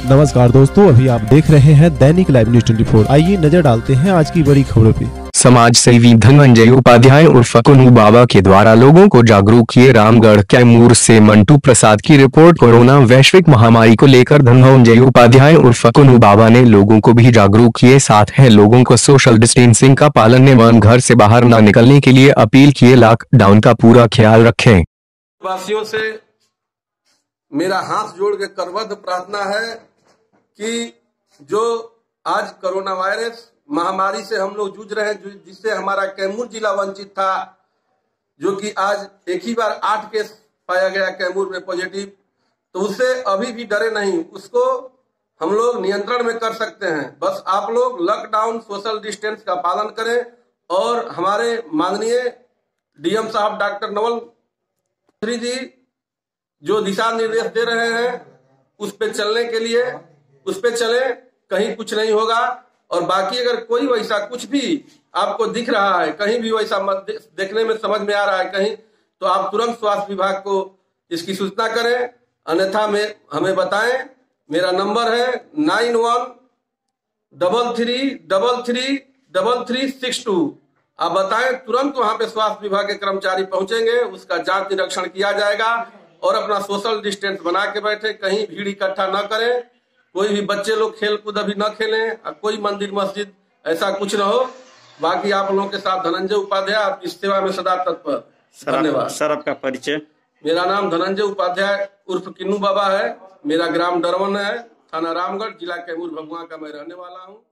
नमस्कार दोस्तों, अभी आप देख रहे हैं दैनिक लाइव न्यूज 24। आइए नजर डालते हैं आज की बड़ी खबरों पे। समाज सेवी धनंजय उपाध्याय उर्फ कुन्नू बाबा के द्वारा लोगों को जागरूक किए। रामगढ़ कैमूर से मंटू प्रसाद की रिपोर्ट। कोरोना वैश्विक महामारी को लेकर धनंजय उपाध्याय उर्फ कुन्नू बाबा ने लोगों को भी जागरूक किए। साथ है लोगों को सोशल डिस्टेंसिंग का पालन एवं घर से बाहर न निकलने के लिए अपील किए। लॉकडाउन का पूरा ख्याल रखें। वासियों से मेरा हाथ जोड़ के करबद्ध प्रार्थना है कि जो आज कोरोना वायरस महामारी से हम लोग जूझ रहे हैं, जिससे हमारा कैमूर जिला वंचित था, जो कि आज एक ही बार 8 केस पाया गया कैमूर में पॉजिटिव, तो उससे अभी भी डरे नहीं, उसको हम लोग नियंत्रण में कर सकते हैं। बस आप लोग लॉकडाउन सोशल डिस्टेंस का पालन करें और हमारे माननीय डीएम साहब डॉक्टर नवल जी जो दिशा निर्देश दे रहे हैं उस पे चलने के लिए उस पे चले, कहीं कुछ नहीं होगा। और बाकी अगर कोई वैसा कुछ भी आपको दिख रहा है, कहीं भी वैसा देखने में समझ में आ रहा है कहीं, तो आप तुरंत स्वास्थ्य विभाग को इसकी सूचना करें, अन्यथा में हमें बताएं। मेरा नंबर है 9133333362। आप बताएं, तुरंत वहां पे स्वास्थ्य विभाग के कर्मचारी पहुंचेंगे, उसका जांच निरीक्षण किया जाएगा और अपना सोशल डिस्टेंस बना के बैठे, कहीं भीड़ इकट्ठा न करें। कोई भी बच्चे लोग खेल कूद अभी न खेलें, कोई मंदिर मस्जिद ऐसा कुछ न हो। बाकी आप लोगों के साथ धनंजय उपाध्याय आपकी सेवा में सदा तत्पर। धन्यवाद। सर, आपका परिचय? मेरा नाम धनंजय उपाध्याय उर्फ किन्नू बाबा है। मेरा ग्राम डरवन है, थाना रामगढ़, जिला कैमूर भगवा का मैं रहने वाला हूँ।